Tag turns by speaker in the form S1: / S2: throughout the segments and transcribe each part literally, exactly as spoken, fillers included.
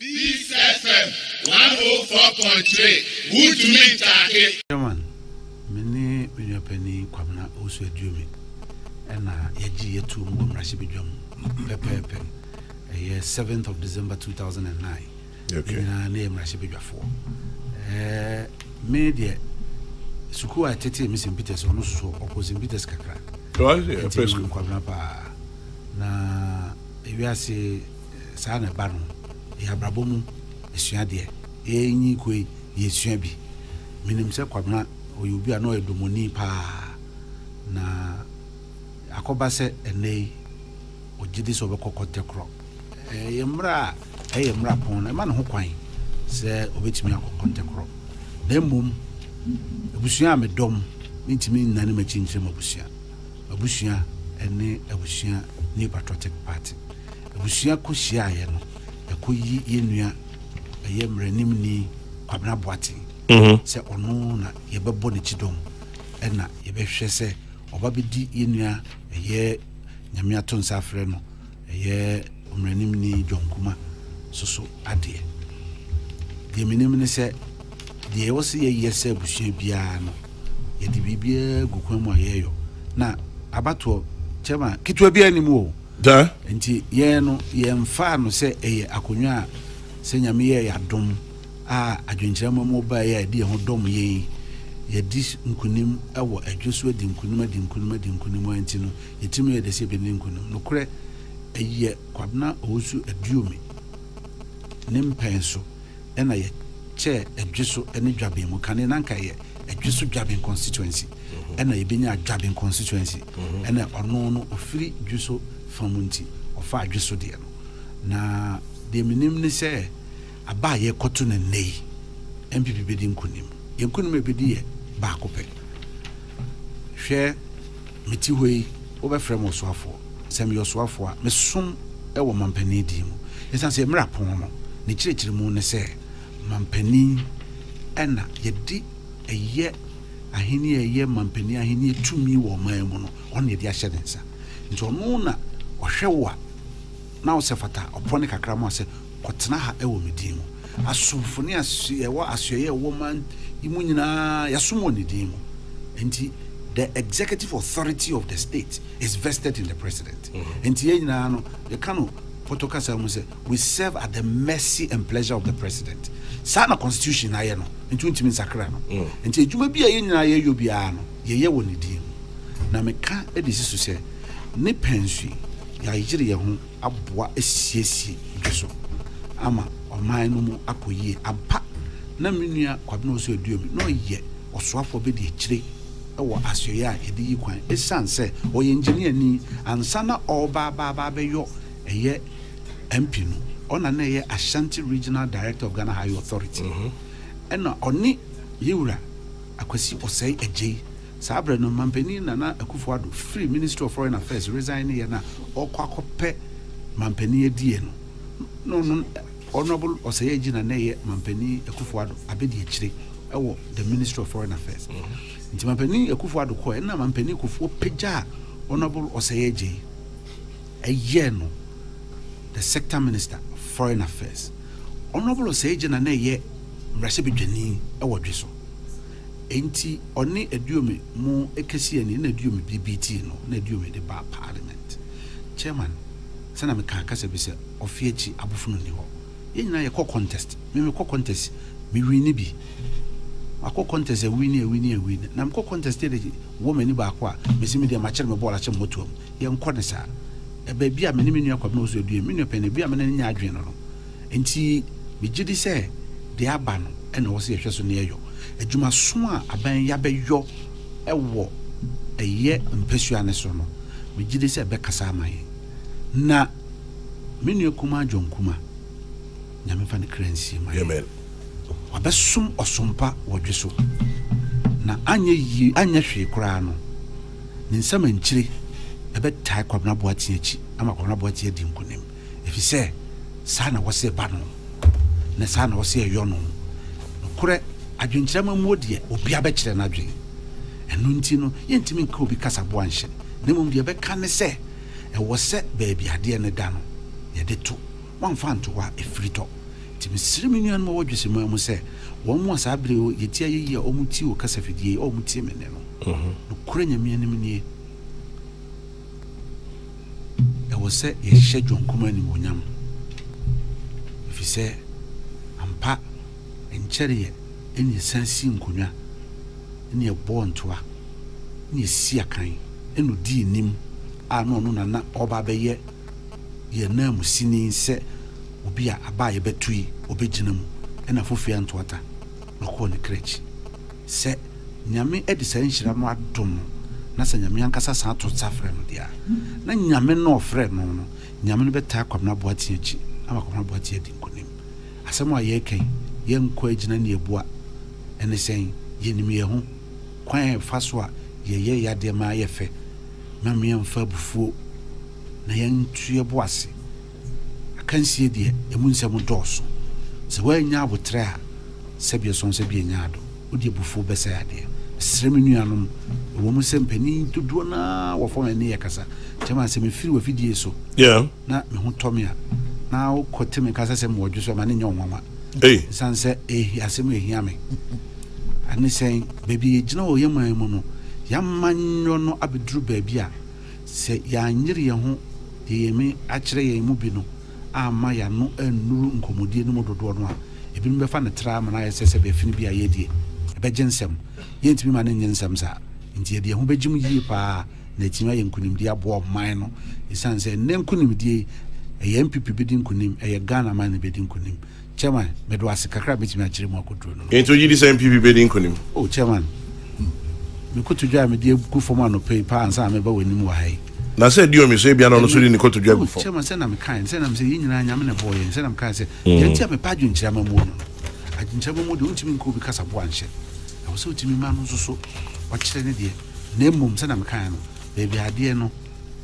S1: Peace F M one oh four point three. Good to meet you.
S2: German, many when penny Kwamna also a Jumi, and a Yaji two Mum Rashibijum, Pepe, a year seventh of December two thousand and nine. Okay, name Rashibija four. Eh, media Sukua Tete missing Peters on also opposing Peters Kakra.
S3: Oh, yeah, press
S2: Kwamna pa na if you say Sana Baron. Ya brabomu esua de enyi koi yesua bi minim se kwabna oyubi ano edomoni pa na akoba se enei ogidi so bekokote kro eh yemra eh yemra pon na ma ne ho kwan se obetimi akokote kro na mmom abusua amedom ntimi nane ma chinchim abusua abusua ene abusua ni patriotic party abusua ko hia ye no koyi yenua eye mranim ni kwabna boati mhm se ono na yebebo ne chidom ena yebehwe se obabedi yenua eye nyame atonsa afre no eye mranim ni jonkuma soso ade de minim ne se de wosi ye yese busua bia no ye de bibia gukwamu ayeyo na abato chema kitwa bia ni mu da enti ye no ye mfa no se eye akonwa se nyame ye yadom a adwenkyerema mo ba ye de ho dom ye ye di nkunim ewo adwoso adi nkunim adi nkunim adi nkunim anti no yetimi ye de se be nkunim no kure eye kwabna osu aduomi ne mpenso ena ye che adwoso ene dwabe mu kane nanka ye adwoso dwabe constituency ena ye benya dwabe constituency ena ono no ofiri dwoso famunti ofa adweso de no na de minim ne se aba ye koto na nei M P P bedi nkunim ye nkunim bedi ye ba kope hwe meti hoi obefrɛ mo soafo sem yo soafo a mesom e wo mampani di mu yesa se mra pon no ne kirekire mu ne se mampani ena ye di eye ahini eye mampani ahini tumi wo man mu no on ye di ahye densa nti ono na ohwewa na osefata opone kakra mo ase kotena ha ewo medimu asomfo ne asu ewo asoye ewo man imu nyina yasomo ne dimu enti the executive authority of the state is vested in the president enti ye nyina no ye kanu protocol mo say we serve at the mercy and pleasure of the president sana constitution aye no enti untimi nsakra no enti ejuma bia ye nyina ye yo bia no ye ye wo ne dimu na meka edisi so say ne pensi ya yiri ye ho aboa esiesie dweso ama oman no mu akoyie ampa na menua kwabena oso aduomi no ye osoafo be de kire ewo asoye a yedi yi kwan esanse o ye engineer ni ansa na oba ba ba be yo eye M P no ona na ye Ashanti Regional Director of Ghana High Authority ena oni yewura akwasi osai ejei Sabre no mampeni na na Akufo-Addo free Ministry of Foreign Affairs resign here na okwakope mampeni edie no no no honorable Osayeji na na ye mampeni Akufo-Addo abedi ekire ewo the Ministry of Foreign Affairs nti mampeni Akufo-Addo ko na mampeni Akufo peja honorable Osayeji eye no the sector minister Foreign Affairs honorable Osayeji na na ye mrasebedwani ewo dweso enti oni eduomi mu ekesi ani na eduomi B B T no na eduomi de ba parliament chairman sana me kan kasa be se ofiechi abofunu ni ho ye nyina ye ko contest me me ko contest me win bi akọ contest e win e win e win na me ko contest de woman ni ba akọ a me se me de ma kire me ball a kire motom ye nko ne sa e ba bia me ni me nua kwa no so eduomi me nua pe ne bia me ne nya adwen no no enti me gidi se de aba no e na wo se hwe so ne yeyo ejuma so a aban ya beyo ewo eye mpesua ne so no me gide se be kasa amaye na menu kuma jonkuma nyame fa ne kransi ma amen wabesum osompa wodweso na anye yi anye hwe kura no ne nsama nkire ebe tai kwabna boati achi ama kwabna boati adi nkunim efise sa na wose ba no na sa na wose eyo no kure adwenkyerema modie obi abekire na adwen enu nti no yentimi nka obi kasa bo anhye na mum de beka ne se e wo se baabi ade ne da no ye de to wan fa nto wa efrito nti mesiri me nuan mo wodwese ma mu se wo mo sa abre yetia yeyi o mu ti o kasafidie o mu ti me ne no no kura nyame anim nie e wo se ye hye dwonkoma anim onyam fi se ampa enchere ye eni sansi nkonwa eni e bo ntoa eni si akan enu di nim a no no na na oba be ye ye na mu sini se obi a aba ye betui obegina mu ena fofia ntoata no ko ne krechi se nyame edi sa nhira no adom na se nyame ankasa sa to tsafre no dia na nyame no ofre no no nyame no beta kwamna boati achi ama kwamna boati adi nkonim asem a ye kan ye nko agina ne ebua ene sen ye nim ye ho kwan fa so a ye ye yade ma ye fe ma me mfa bufuo na ye ntue boase akansie de emu nsem doso se wa nya abotre a sebie son sebie nya ado odi bufuo besa yade srem nuanom wo mu sempani dodo na wo fo ene yakasa chema se me firi wa fidie so
S3: yeah
S2: na me ho tome a na wo kote me kasa se mo dwo so ma ne nya onwanwa
S3: eh
S2: sanse eh asem ehia me ani sen baby gina wo yeman mu no yamanyo no abeduru baabi a se ya nyire ye ho de yemi akire ye mu bi no ama ya no anuru nkomodie no dodo no a ebi no befa ne tra ma na yesese be fini bi a yedie be gensem yentimi ma ne nyensem sa nti ye ho begim yi pa na tima ye nkunim dia bo man no isanse ne nkunim die e M P P be din nkunim e ye Ghana man be din nkunim chairman me do asikakra betimi akire mu akoduro no
S3: ento yi dis M P P be din nkunim
S2: oh chairman me ko tudwa me die gu form no pay pa ansa me ba wanim wa hai
S3: na se dio me so bia na no so di ni ko tudwa gu form
S2: chairman se na me kan se na me se yinyina nyame na boy se na me kan se yenti me pa dwunkyira ma mu no adwunkyira ma mu de untimi nko bi kasa bo anhye na so utimi ma no so so wa kire ne de na emum se na me kan no baby ade no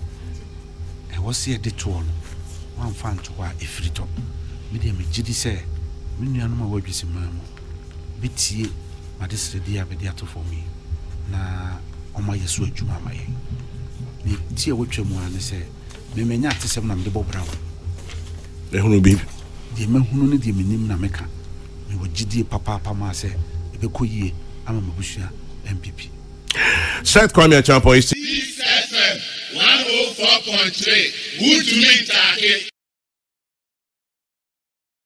S2: e wo se de to no wan fan to wa efrito me de me gidi se me nuanu ma wa dwisi ma mu bitie ma de sre dia be dia to for me na oma yesu adwuma ma ye ni tie wotwa mu ane se me menya atesem na me de bobra wo
S3: e hunu bi
S2: de me hunu ne de menim na meka me wo gidi papa papa ma se e be koyie ama mabusua M P P
S3: Seth Acheampong is
S1: F M one oh four point three good to meet